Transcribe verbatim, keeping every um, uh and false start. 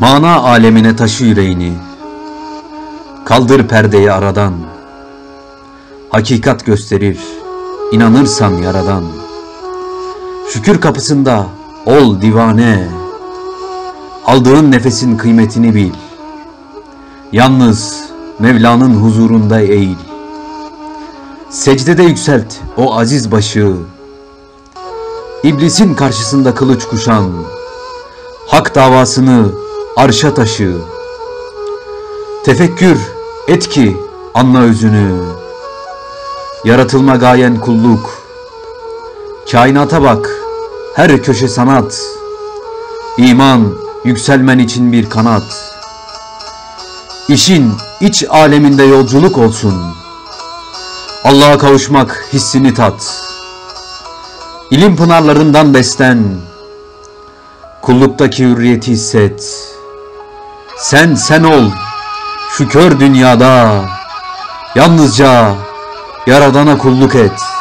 Mana alemine taşı yüreğini, kaldır perdeyi aradan. Hakikat gösterir, inanırsan yaradan. Şükür kapısında ol divane, aldığın nefesin kıymetini bil. Yalnız Mevla'nın huzurunda eğil. Secdede yükselt o aziz başı, İblisin karşısında kılıç kuşan, hak davasını arşa taşı. Tefekkür et ki anla özünü, yaratılma gayen kulluk. Kainata bak, her köşe sanat, İman yükselmen için bir kanat. İşin iç aleminde yolculuk olsun, Allah'a kavuşmak hissini tat. İlim pınarlarından beslen, kulluktaki hürriyeti hisset. Sen sen ol şu kör dünyada, yalnızca Yaradan'a kulluk et.